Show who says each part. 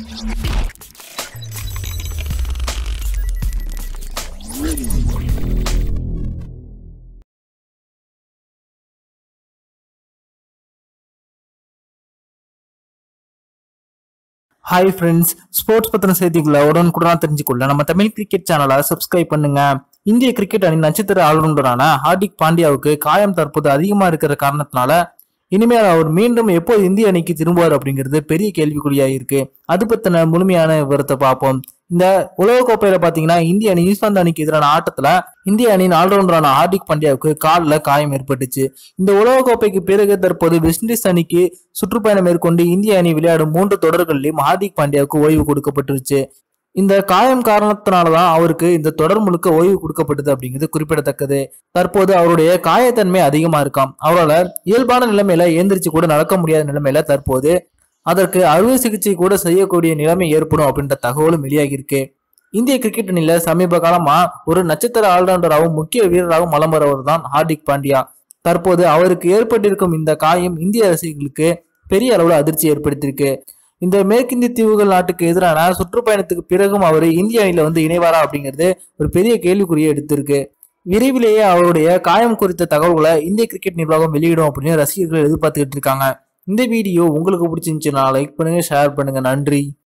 Speaker 1: Hi friends, sports பத்தின செய்திகளை உடனுக்குடன் தெரிஞ்சுக்கொள்ள நம்ம தமிழ் கிரிக்கெட் சேனலை சப்ஸ்கிரைப் பண்ணுங்க. இந்திய கிரிக்கெட் அணி நட்சத்திர ஆல்ரவுண்டரான ஹார்திக் பாண்டியாவுக்கு காயம் தற்போது அதிகமா இருக்கிற காரணத்தினால இனிமேல் அவர் மீண்டும் எப்போ இந்திய அணிக்கு திரும்புவார் அப்படிங்கிறது பெரிய கேள்விக்குறியா இருக்கு. அது பத்தின முழுமையான விவரத்தை பார்ப்போம். இந்த உலகக்கோப்பையில பாத்தீங்கன்னா இந்திய அணி நியூசிலாந்து அணிக்கு எதிரான ஆட்டத்துல இந்திய அணியின் ஆல்ரவுண்டரான ஹார்திக் பாண்டியாவுக்கு காலில் காயம் ஏற்பட்டுச்சு. இந்த உலகக்கோப்பைக்கு பிறகு தற்போது வெஸ்ட் இண்டீஸ் அணிக்கு சுற்றுப்பயணம் மேற்கொண்டு இந்திய அணி விளையாடும் 3 தொடர்களிலும் ஹார்திக் பாண்டியாவுக்கு ஓய்வு கொடுக்கப்பட்டுருச்சு. இந்த காயம் காரணத்தினாலதான் அவருக்கு இந்த தொடர் முழுக்க ஓய்வு கொடுக்கப்பட்டது அப்படிங்கிறது குறிப்பிடத்தக்கது. தற்போது அவருடைய காயத்தன்மை அதிகமா இருக்காம். அவரால் இயல்பான நிலைமையில ஏந்திரிச்சு கூட நடக்க முடியாத நிலைமையில தற்போது அதற்கு அறுவை சிகிச்சை கூட செய்யக்கூடிய நிலைமை ஏற்படும் அப்படின்ற தகவலும் வெளியாகி இருக்கு. இந்திய கிரிக்கெட் அணியில சமீப காலமா ஒரு நட்சத்திர ஆல்ரவுண்டராகவும் முக்கிய வீரராகவும் வலம் வருவர் தான் ஹார்திக் பாண்டியா. தற்போது அவருக்கு ஏற்பட்டிருக்கும் இந்த காயம் இந்திய ரசிகர்களுக்கு பெரிய அளவுல அதிர்ச்சி ஏற்படுத்தியிருக்கு. இந்த மேற்கிந்திய தீவுகள் நாட்டுக்கு எதிரான சுற்றுப்பயணத்துக்கு பிறகும் அவர் இந்திய அணியில இணைவாரா அப்படிங்கிறது ஒரு பெரிய கேள்விக்குறியை எடுத்திருக்கு. விரைவிலேயே அவருடைய காயம் குறித்த தகவல்களை இந்திய கிரிக்கெட் நிர்வாகம் வெளியிடும் அப்படின்னு ரசிகர்கள் எதிர்பார்த்துக்கிட்டு இருக்காங்க. இந்த வீடியோ உங்களுக்கு பிடிச்சிருந்துச்சுன்னா லைக் பண்ணுங்க, ஷேர் பண்ணுங்க. நன்றி.